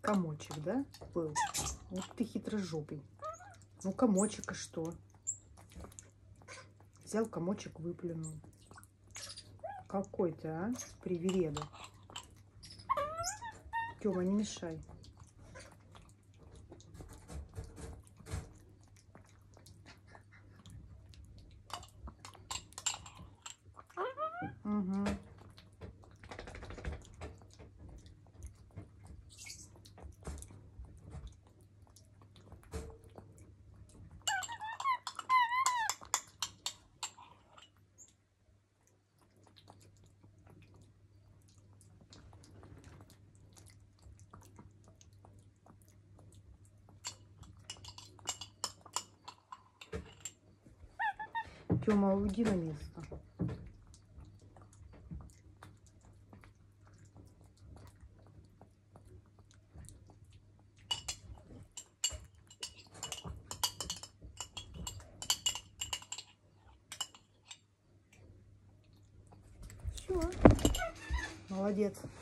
комочек, да, был? Ух ты, хитрожопый. Ну, комочек, и что? Взял комочек, выплюнул. Какой ты, а? Привереда. Тёма, не мешай. Угу. Тёма, уйди на место. Все. Молодец.